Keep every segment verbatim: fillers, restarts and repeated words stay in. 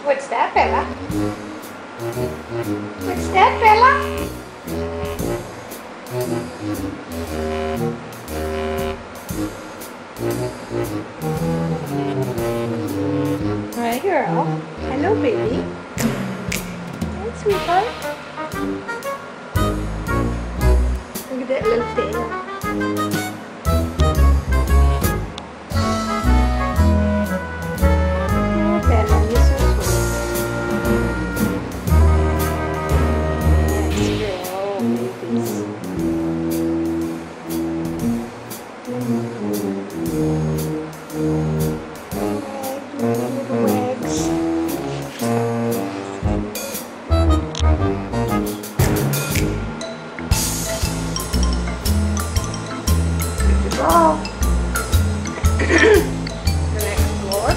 What's that, Bella? What's that, Bella? Hi, girl. Hello, baby. Hi, sweetheart. Look at that little tail. Go. The next floor.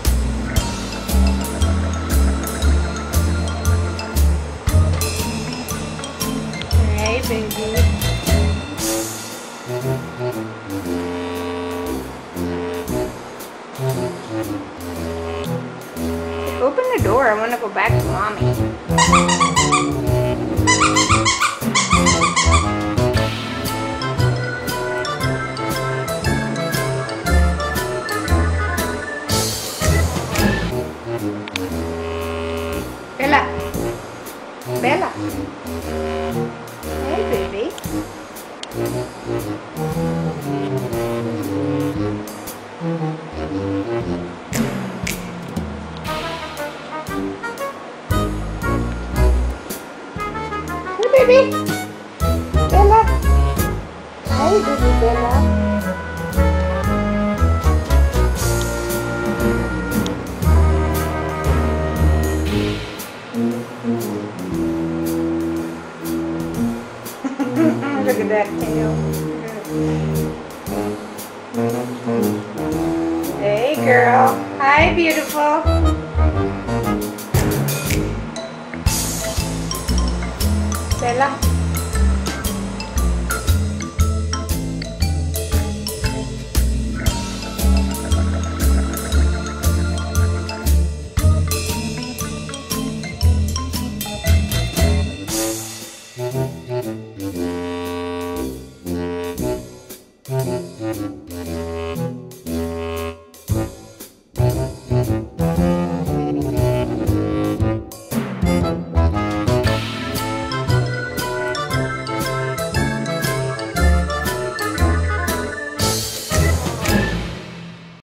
Hey, baby. Open the door. I want to go back to mommy. Bella. Bella. Hey, baby. Hey, baby. Bella. Hi, baby Bella. Look at that tail. Hey, girl. Hi, beautiful. Bella.